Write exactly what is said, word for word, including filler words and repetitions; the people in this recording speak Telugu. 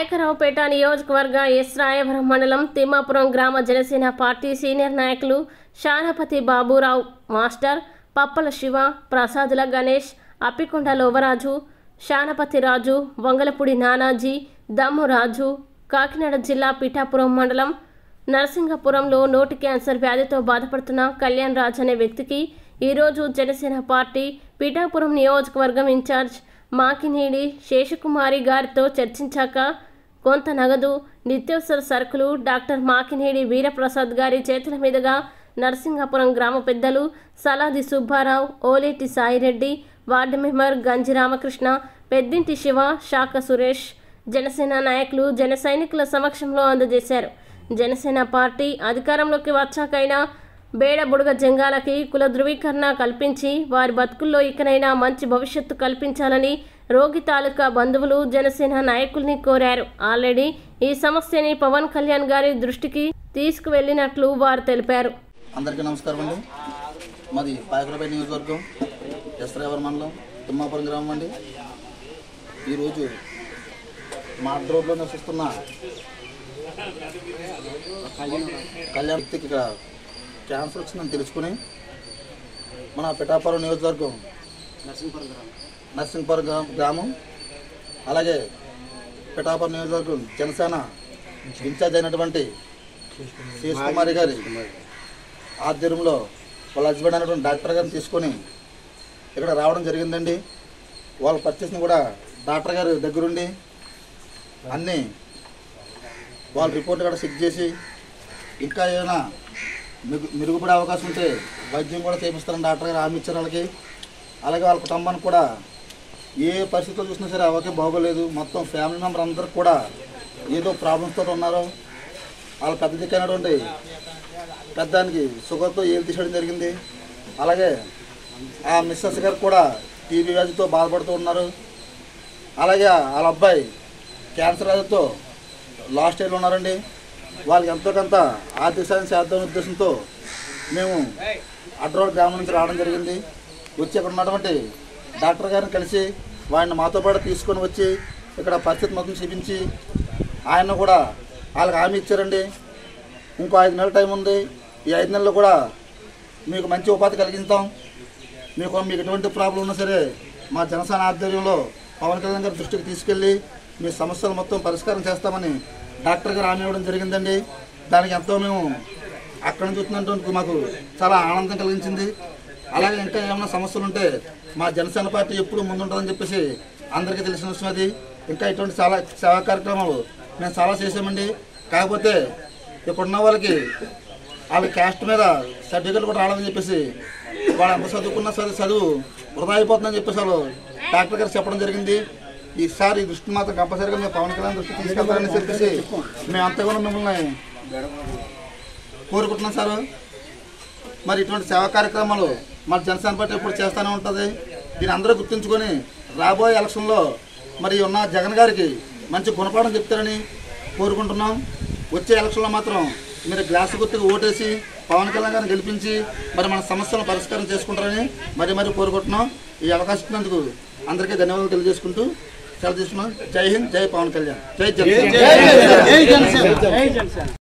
నాయకరావుపేట నియోజకవర్గ ఎస్ రాయవరం మండలం తిమ్మాపురం గ్రామ జనసేన పార్టీ సీనియర్ నాయకులు షానపతి బాబురావు మాస్టర్, పప్పల శివ, ప్రసాదుల గణేష్, అప్పికొండ లోవరాజు, షానపతి రాజు, వంగలపూడి నానాజీ, దమ్ము రాజు, కాకినాడ జిల్లా పిఠాపురం మండలం నరసింగపురంలో నోటి క్యాన్సర్ వ్యాధితో బాధపడుతున్న కళ్యాణ్ రాజ్ అనే వ్యక్తికి ఈరోజు జనసేన పార్టీ పిఠాపురం నియోజకవర్గం ఇన్ఛార్జ్ మాకినేడి శేషకుమారి గారితో చర్చించాక కొంత నగదు, నిత్యావసర సరుకులు డాక్టర్ మాకినేడి వీరప్రసాద్ గారి చేతుల మీదుగా నరసింగపురం గ్రామ పెద్దలు సలాది సుబ్బారావు, ఓలేటి సాయిరెడ్డి, వార్డు మెంబర్ గంజి రామకృష్ణ, పెద్దింటి శివ, శాఖ సురేష్, జనసేన నాయకులు జన సైనికుల సమక్షంలో అందజేశారు. జనసేన పార్టీ అధికారంలోకి వచ్చాకైనా బేడ బుడగ జంగాలకి కుల ధృవీకరణ కల్పించి వారి బతుకుల్లో ఇకనైనా మంచి భవిష్యత్తు కల్పించాలని రోగి తాలూకా బంధువులు జనసేన నాయకుల్ని కోరారు. ఆల్రెడీ ఈ సమస్యని పవన్ కళ్యాణ్ గారి దృష్టికి తీసుకువెళ్లినట్లు వారు తెలిపారు. అందరికీ నమస్కారం అండి. మాది పాయకులపేట నియోజకవర్గం ఎస్ రాయవరం మండలం తిమ్మాపురం గ్రామం అండి. ఈరోజు మా రోడ్లో నివసిస్తున్న కళ్యాణ్ వ్యక్తికి ఇక్కడ క్యాన్సర్ వచ్చిందని తెలుసుకుని మన పిఠాపురం నియోజకవర్గం నరసింగపురం గ్రామం నరసింగపురం గ్రామం అలాగే పిఠాపురం నియోజకవర్గం జనసేన ఇన్ఛార్జ్ అయినటువంటి శేషకుమారి గారి ఆధ్వర్యంలో వాళ్ళ హస్బెండ్ అయినటువంటి డాక్టర్ గారిని తీసుకొని ఇక్కడ రావడం జరిగిందండి. వాళ్ళ పర్చేస్ని కూడా డాక్టర్ గారు దగ్గరుండి అన్నీ వాళ్ళ రిపోర్ట్ కూడా చెక్ చేసి ఇంకా ఏమైనా మెరుగు మెరుగుపడే అవకాశం ఉంటే వైద్యం కూడా చేపిస్తారని డాక్టర్ గారు హామీ ఇచ్చారు వాళ్ళకి. అలాగే వాళ్ళ కుటుంబానికి కూడా ఏ పరిస్థితులు చూసినా సరే అవకే బాగోలేదు. మొత్తం ఫ్యామిలీ మెంబర్ అందరికి కూడా ఏదో ప్రాబ్లమ్స్తో ఉన్నారు. వాళ్ళ పెద్ద దిక్కైనటువంటి పెద్దానికి షుగర్తో ఏలు తీసేయడం జరిగింది. అలాగే ఆ మిస్సెస్ గారు కూడా టీబీ వ్యాధితో బాధపడుతూ ఉన్నారు. అలాగే వాళ్ళ అబ్బాయి క్యాన్సర్ వ్యాధితో లాస్ట్ స్టేజ్లో ఉన్నారండి. వాళ్ళకి ఎంతో కొంత ఆర్థిక సాయం చేద్దామనే ఉద్దేశంతో మేము అడ్రోడ్ గ్రామం నుంచి రావడం జరిగింది. వచ్చి ఇక్కడ ఉన్నటువంటి డాక్టర్ గారిని కలిసి వాడిని మాతో పాటు తీసుకొని వచ్చి ఇక్కడ పరిస్థితి మొత్తం చూపించి ఆయన కూడా వాళ్ళకి హామీ ఇచ్చారండి. ఇంకో ఐదు నెలల టైం ఉంది. ఈ ఐదు నెలలు కూడా మీకు మంచి ఉపాధి కలిగిస్తాం. మీకు మీకు ఎటువంటి ప్రాబ్లం ఉన్నా సరే మా జనసేన ఆధ్వర్యంలో పవన్ కళ్యాణ్ గారి దృష్టికి తీసుకెళ్ళి మీ సమస్యలు మొత్తం పరిష్కారం చేస్తామని డాక్టర్ గారు హామీ ఇవ్వడం జరిగిందండి. దానికి ఎంతో మేము అక్కడ నుంచి చూస్తున్నటువంటి మాకు చాలా ఆనందం కలిగించింది. అలాగే ఇంకా ఏమైనా సమస్యలు ఉంటే మా జనసేన పార్టీ ఎప్పుడు ముందుంటుందని చెప్పేసి అందరికీ తెలిసిన విషయం అది. ఇంకా ఇటువంటి చాలా సేవా కార్యక్రమాలు మేము చాలా చేసామండి. కాకపోతే ఇప్పుడున్న వాళ్ళకి వాళ్ళ క్యాస్ట్ మీద సర్టిఫికేట్ కూడా రావాలని చెప్పేసి వాళ్ళు ఎంత చదువుకున్నా సరే చదువు వృధా అయిపోతుందని చెప్పేసి వాళ్ళు డాక్టర్ గారు చెప్పడం జరిగింది. ఈసారి ఈ దృష్టి మాత్రం కంపల్సరీగా మేము పవన్ కళ్యాణ్ దృష్టి తీసుకెళ్తారని చెప్పేసి మేము అంతగానో మిమ్మల్ని కోరుకుంటున్నాం సార్. మరి ఇటువంటి సేవా కార్యక్రమాలు మన జనసేన పార్టీ ఎప్పుడు చేస్తూనే ఉంటుంది. దీన్ని అందరూ గుర్తుంచుకొని రాబోయే ఎలక్షన్లో మరి ఉన్న జగన్ గారికి మంచి గుణపాఠం చెప్తారని కోరుకుంటున్నాం. వచ్చే ఎలక్షన్లో మాత్రం మీరు గ్లాసు గుర్తుకు ఓటేసి పవన్ కళ్యాణ్ గారిని గెలిపించి మరి మన సమస్యలను పరిష్కారం చేసుకుంటారని మరి మరి కోరుకుంటున్నాం. ఈ అవకాశం ఇచ్చినందుకు అందరికీ ధన్యవాదాలు తెలియజేసుకుంటూ సెలవు తీసుకున్నాం. జై హింద్, జై పవన్ కళ్యాణ్, జై జనసేన.